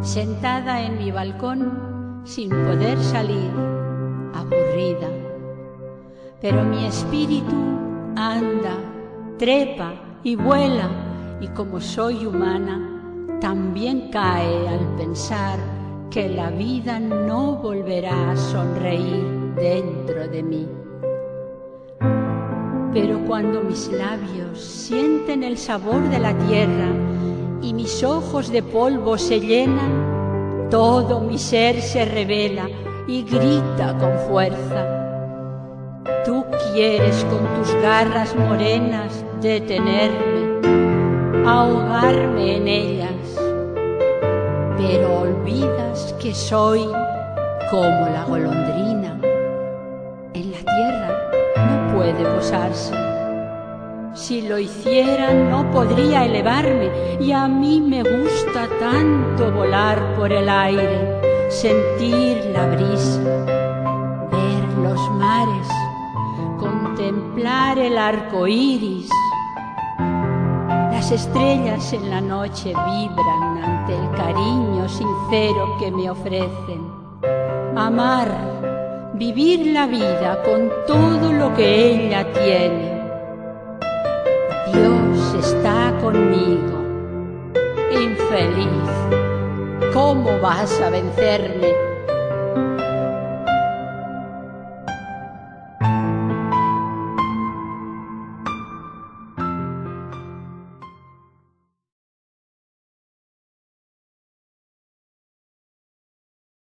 sentada en mi balcón sin poder salir, aburrida. Pero mi espíritu anda, trepa y vuela, y como soy humana, también cae al pensar que la vida no volverá a sonreír dentro de mí. Pero cuando mis labios sienten el sabor de la tierra y mis ojos de polvo se llenan, todo mi ser se revela y grita con fuerza. Tú quieres con tus garras morenas detenerme, ahogarme en ellas, pero olvidas que soy como la golondrina. En la tierra no puede posarse. Si lo hiciera no podría elevarme, y a mí me gusta tanto volar por el aire, sentir la brisa, ver los mares, contemplar el arco iris. Las estrellas en la noche vibran ante el cariño sincero que me ofrecen. Amar, vivir la vida con todo lo que ella tiene. Dios está conmigo. Infeliz, ¿cómo vas a vencerme